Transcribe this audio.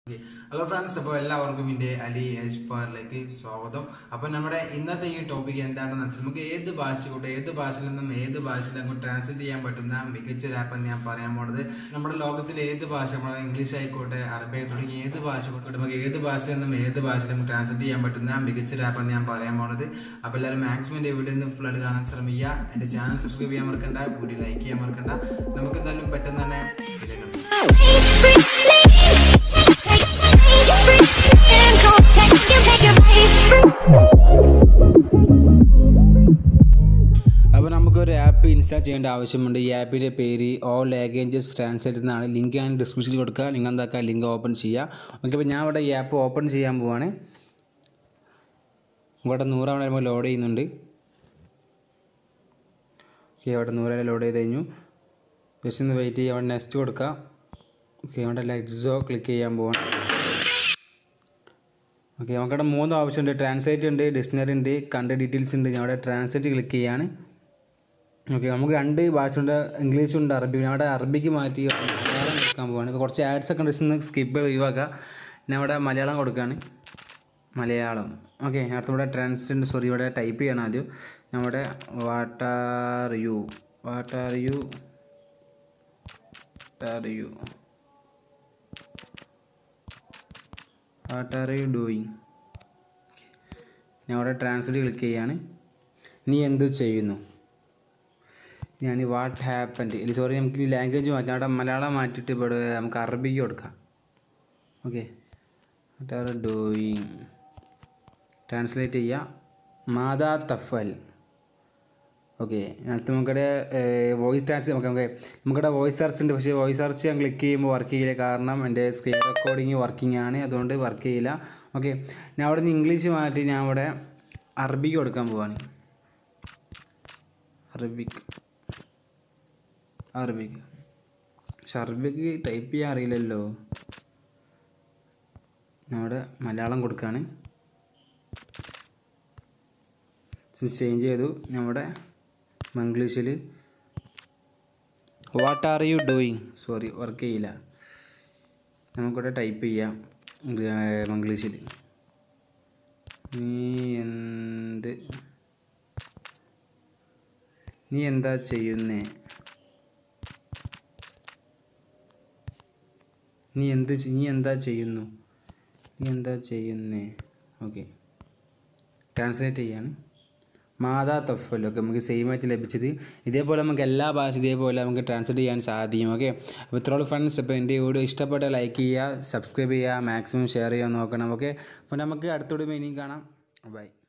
Hello friends, അപ്പോൾ എല്ലാവർക്കും എൻ്റെ അലി എസ്പാറിലേക്ക് സ്വാഗതം. അപ്പോൾ നമ്മുടെ ഇന്നത്തെ ഈ ടോപ്പിക് എന്താണെന്ന് വെച്ചാൽ നമുക്ക് ഏത് ഭാഷയോട്ട് ഏത് ഭാഷയിൽ നിന്നും ഏത് ഭാഷയിലും ട്രാൻസ്ലേറ്റ് ചെയ്യാൻ പറ്റുന്ന മികച്ചൊരു ആപ്പ് എന്ന് ഞാൻ പറയാൻ പോണത്. നമ്മുടെ ലോകത്തിലെ ഏത് ഭാഷ, ഇംഗ്ലീഷ് ആയിക്കോട്ടെ, അറബി തുടങ്ങി ഏത് ഭാഷ നമുക്ക് ഏത് ഭാഷയിൽ നിന്നും ഏത് ഭാഷയിലും ട്രാൻസ്ലേറ്റ് ചെയ്യാൻ പറ്റുന്ന മികച്ചൊരു ആപ്പ് എന്ന് ഞാൻ പറയാൻ പോണത്. അപ്പോൾ എല്ലാവരും മാക്സിമം എൻ്റെ വീഡിയോ നിന്ന് ഫുള്ളായിട്ട് കാണാൻ ശ്രമിക്കുക. എൻ്റെ ചാനൽ സബ്സ്ക്രൈബ് ചെയ്യാൻ മറക്കണ്ട, വീഡിയോ ലൈക്ക് ചെയ്യാൻ മറക്കണ്ട. നമുക്ക് എന്തായാലും പെട്ടെന്ന് തന്നെ അപ്പോൾ നമുക്കൊരു ആപ്പ് ഇൻസ്റ്റാൾ ചെയ്യേണ്ട ആവശ്യമുണ്ട്. ഈ ആപ്പിൻ്റെ പേര് ഓൾ ലാംഗ്വേജസ് ട്രാൻസ്ലേറ്റ് എന്നാണ്. ലിങ്ക് ഞാൻ ഡിസ്ക്രിപ്ഷനിൽ കൊടുക്കുക. നിങ്ങൾ എന്താക്കുക, ലിങ്ക് ഓപ്പൺ ചെയ്യുക. ഓക്കെ, അപ്പോൾ ഞാൻ ഇവിടെ ഈ ആപ്പ് ഓപ്പൺ ചെയ്യാൻ പോവാണ്. ഇവിടെ 100 ആവുമ്പോൾ ലോഡ് ചെയ്യുന്നുണ്ട്. ഓക്കെ, അവിടെ 100 ലോഡ് ചെയ്ത് കഴിഞ്ഞു. ജസ്റ്റ് ഒന്ന് വെയിറ്റ് ചെയ്യുക. അവിടെ നെക്സ്റ്റ് കൊടുക്കുക. ഓക്കെ, അവിടെ ലെറ്റ്സോ ക്ലിക്ക് ചെയ്യാൻ പോവാണ്. ഓക്കെ, നമുക്കവിടെ 3 ഓപ്ഷൻ ഉണ്ട്. ട്രാൻസ്ലേറ്റ് ഉണ്ട്, ഡിക്ഷണറി ഉണ്ട്, കണ്ടന്റ് ഡീറ്റെയിൽസ് ഉണ്ട്. ഞാൻ അവിടെ ട്രാൻസ്ലേറ്റ് ക്ലിക്ക് ചെയ്യാണ്. ഓക്കെ, നമുക്ക് 2 ഭാഷയുണ്ട്, ഇംഗ്ലീഷും ഉണ്ട്, അറബി. ഞാൻ അവിടെ അറബിക്ക് മാറ്റി മലയാളം കൊടുക്കാൻ പോവാണ്. ഇപ്പോൾ കുറച്ച് ആഡ്സ് ഒക്കെ ഉണ്ട്, സ്കിപ്പ് ചെയ്ത് ഒഴിവാക്കുക. ഞാൻ അവിടെ മലയാളം കൊടുക്കുകയാണ്. മലയാളം. ഓക്കെ, അടുത്തിവിടെ ട്രാൻസ്ലേറ്റ്, സോറി, ഇവിടെ ടൈപ്പ് ചെയ്യണം ആദ്യം. നമ്മുടെ വാട്ട് ആർ യു ഡൂയിങ്. ഞാൻ അവിടെ ട്രാൻസ്ലേറ്റ് ക്ലിക്ക് ചെയ്യാണ്. നീ എന്ത് ചെയ്യുന്നു? ഞാൻ വാട്ട് ഹാപ്പൻഡ്, സോറി, നമുക്ക് ഈ ലാംഗ്വേജ് മാറ്റാം. അവിടെ മലയാളം മാറ്റിയിട്ട് ഇവിടെ നമുക്ക് അറബിക്ക് കൊടുക്കാം. Okay, what are doing, translate ചെയ്യുക. മാതാ തഫൽ. ഓക്കെ, അടുത്ത് നമുക്കിടെ വോയിസ് ട്രാൻസ്ലേറ്റ് നമുക്കിവിടെ വോയിസ് സെർച്ച് ഉണ്ട്. പക്ഷേ വോയിസ് സെർച്ച് ഞാൻ ക്ലിക്ക് ചെയ്യുമ്പോൾ വർക്ക് ചെയ്യില്ല. കാരണം എൻ്റെ സ്ക്രീൻ റെക്കോർഡിങ് വർക്കിംഗ് ആണ്, അതുകൊണ്ട് വർക്ക് ചെയ്യില്ല. ഓക്കെ, ഞാൻ അവിടെ നിന്ന് ഇംഗ്ലീഷ് മാറ്റി ഞാൻ അവിടെ അറബിക്ക് കൊടുക്കാൻ പോവാണ്. അറബിക്ക് പക്ഷെ അറബിക്ക് ടൈപ്പ് ചെയ്യാൻ അറിയില്ലല്ലോ. ഞാൻ അവിടെ മലയാളം കൊടുക്കുകയാണ്. ചേഞ്ച് ചെയ്തു. ഞാൻ അവിടെ ഇംഗ്ലീഷിൽ what are you doing, sorry, work ചെയ്യില്ല. നമുക്കിവിടെ ടൈപ്പ് ചെയ്യാം ഇംഗ്ലീഷിൽ. നീ എന്താ ചെയ്യുന്നേ? നീ എന്താ ചെയ്യുന്നേ? ഓക്കെ, ട്രാൻസ്ലേറ്റ് ചെയ്യാണ്. മാതാ തഫൽ. ഓക്കെ, നമുക്ക് സെയിം ആയിട്ട് ലഭിച്ചത്. ഇതേപോലെ നമുക്ക് എല്ലാ ഭാഷ ഇതേപോലെ നമുക്ക് ട്രാൻസ്ലേറ്റ് ചെയ്യാൻ സാധിക്കും. ഓക്കെ, അപ്പോൾ ഇത്രയുള്ള ഫ്രണ്ട്സ്. അപ്പോൾ എൻ്റെ വീഡിയോ ഇഷ്ടപ്പെട്ട ലൈക്ക് ചെയ്യുക, സബ്സ്ക്രൈബ് ചെയ്യുക, മാക്സിമം ഷെയർ ചെയ്യാൻ നോക്കണം. ഓക്കെ, അപ്പോൾ നമുക്ക് അടുത്തോടെ ഇനിയും കാണാം. ബൈ.